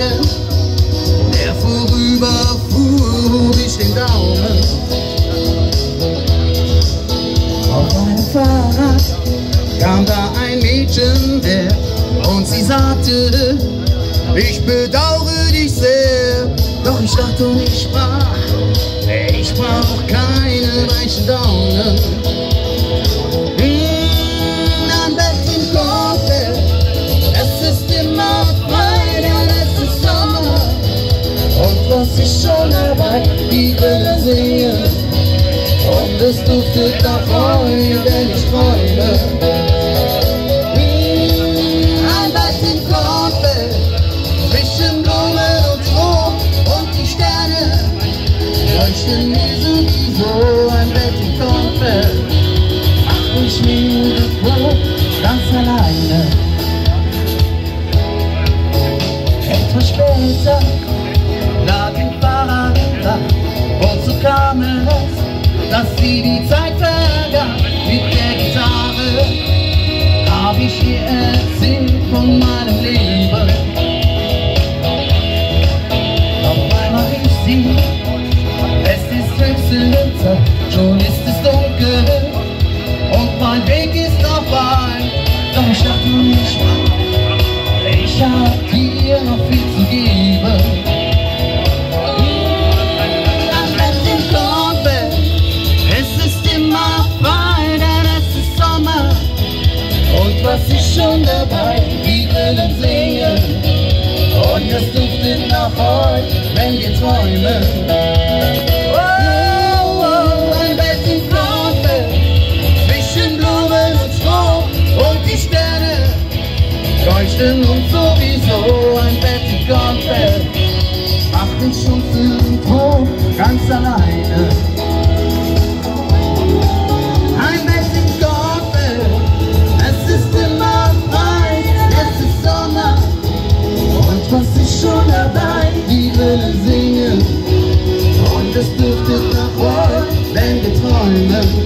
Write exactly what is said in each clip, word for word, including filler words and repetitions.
Wagen, der vorüberfuhr, hob ich den Daumen. Auf einem Fahrrad kam da ein Mädchen her und sie sagte, ich bedauere dich sehr. Doch ich dachte und ich sprach, ich brauch keine weichen Daumen. Mmh, am besten Kornfeld, es ist immer frei, denn es ist Sommer. Und was ich schon dabei, die Welle singen. Und es duftet nach Heu, wenn ich träume. Mmh, am besten Kornfeld, zwischen Blumen und Stroh. Und die Sterne leuchten mir sowieso, ein Bett im Kornfeld. Mach ich mir vor, ganz alleine. Etwas später lag im Fahrrad im Dach. Und so kam es, dass sie die Zeit vergaß. Mit der Gitarre hab ich ihr erzählt von meinem Leben. Auf einmal rief sie, es ist höchste Winter, schon ist es dunkel und mein Weg ist vorbei. Doch ich dachte nicht, ich hab dir noch viel zu geben. Am besten Kornfeld, es ist immer frei, denn es ist Sommer. Und was ist schon dabei, die Grillen singen. Und es duftet nach Heu, wenn wir träumen. Oh, oh, ein Bett im Kornfeld, zwischen Blumen und Stroh. Und die Sterne leuchten uns sowieso, ein Bett im Kornfeld. Macht den Schumpf und Hof ganz alleine. Ein Bett im Kornfeld, es ist immer frei, es ist Sommer. Und was ist schon dabei, die Welle singen. Und es duftet nach Heu, wenn wir träumen.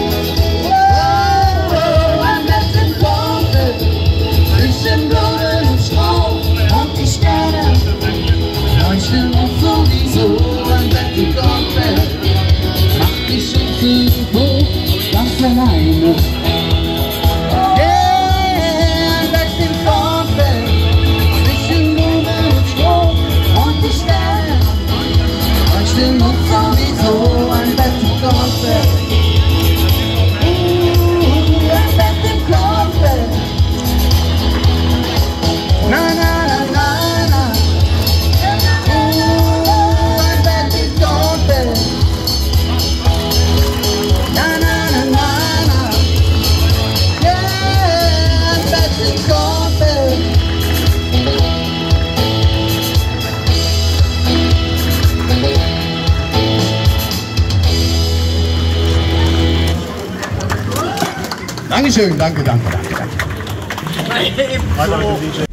Oh, oh, ein Bett im Kornfeld, zwischen Blumen und Stroh. Und die Sterne leuchten uns sowieso, ein Bett im Kornfeld. Macht die Schuhe hoch, ganz alleine. Und sowieso ein Bett im Kornfeld. Uh, ein Bett im Kornfeld. Na, na, na, na, na. Uh, ein Bett im Kornfeld. Na, na, na, na, na. Yeah, ein Bett im Kornfeld. Dankeschön, danke, danke, danke, danke.